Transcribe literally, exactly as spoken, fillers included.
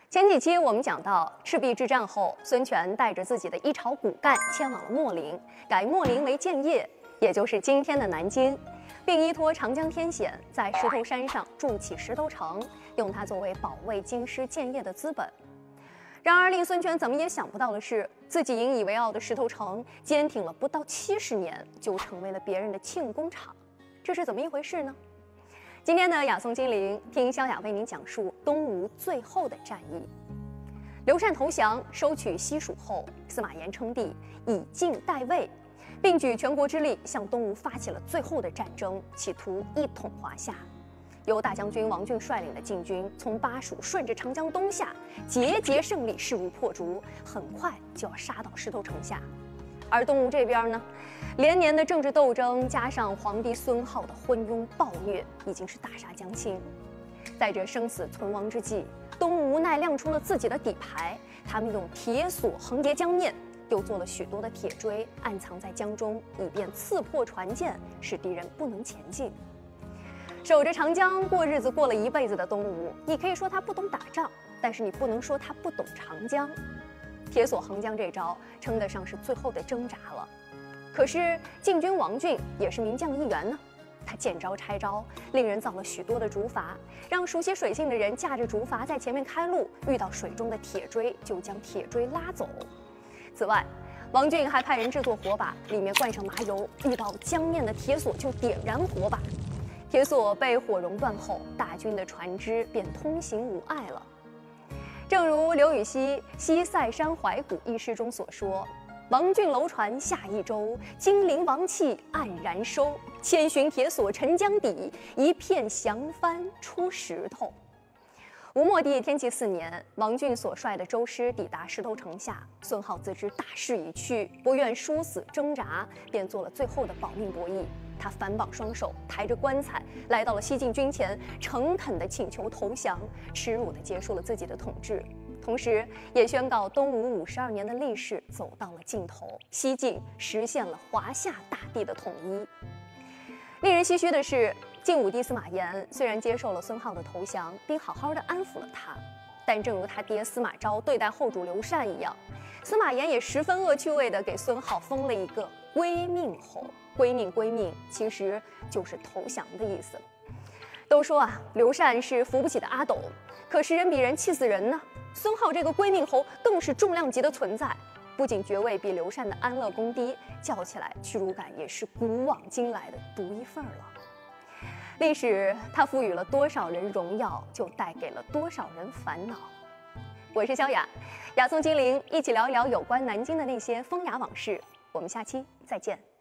前几期我们讲到，赤壁之战后，孙权带着自己的一巢骨干前往了秣陵，改秣陵为建业，也就是今天的南京，并依托长江天险，在石头山上筑起石头城，用它作为保卫京师建业的资本。然而，令孙权怎么也想不到的是，自己引以为傲的石头城，坚挺了不到七十年，就成为了别人的庆功场，这是怎么一回事呢？今天的雅颂金陵，听萧雅为您讲述东吴最后的战役。刘禅投降，收取西蜀后，司马炎称帝，以晋代魏，并举全国之力向东吴发起了最后的战争，企图一统华夏。由大将军王浚率领的晋军从巴蜀顺着长江东下，节节胜利，势如破竹，很快就要杀到石头城下。而东吴这边呢，连年的政治斗争加上皇帝孙皓的昏庸暴虐，已经是大杀将倾。在这生死存亡之际，东吴无奈亮出了自己的底牌，他们用铁索横叠江面，又做了许多的铁锥，暗藏在江中，以便刺破船舰，使敌人不能前进。守着长江过日子过了一辈子的东吴，你可以说他不懂打仗，但是你不能说他不懂长江。铁索横江这招称得上是最后的挣扎了。可是晋军王浚也是名将一员呢，他见招拆招，令人造了许多的竹筏，让熟悉水性的人驾着竹筏在前面开路，遇到水中的铁锥就将铁锥拉走。此外，王浚还派人制作火把，里面灌上麻油，遇到江面的铁索就点燃火把。铁索被火熔断后，大军的船只便通行无碍了。正如刘禹锡《西塞山怀古》一诗中所说：“王浚楼船下益州，金陵王气黯然收。千寻铁索沉江底，一片降帆出石头。”吴末帝天启四年，王浚所率的舟师抵达石头城下，孙皓自知大势已去，不愿殊死挣扎，便做了最后的保命博弈。他反绑双手，抬着棺材来到了西晋军前，诚恳地请求投降，耻辱地结束了自己的统治，同时也宣告东吴五十二年的历史走到了尽头，西晋实现了华夏大地的统一。令人唏嘘的是，晋武帝司马炎虽然接受了孙皓的投降，并好好地安抚了他，但正如他爹司马昭对待后主刘禅一样，司马炎也十分恶趣味地给孙皓封了一个归命侯。归命归命，其实就是投降的意思。都说啊，刘禅是扶不起的阿斗，可是人比人气死人呢。孙皓这个归命侯更是重量级的存在，不仅爵位比刘禅的安乐宫低，叫起来屈辱感也是古往今来的独一份了。历史它赋予了多少人荣耀，就带给了多少人烦恼。我是萧雅，雅颂金陵，一起聊一聊有关南京的那些风雅往事。我们下期再见。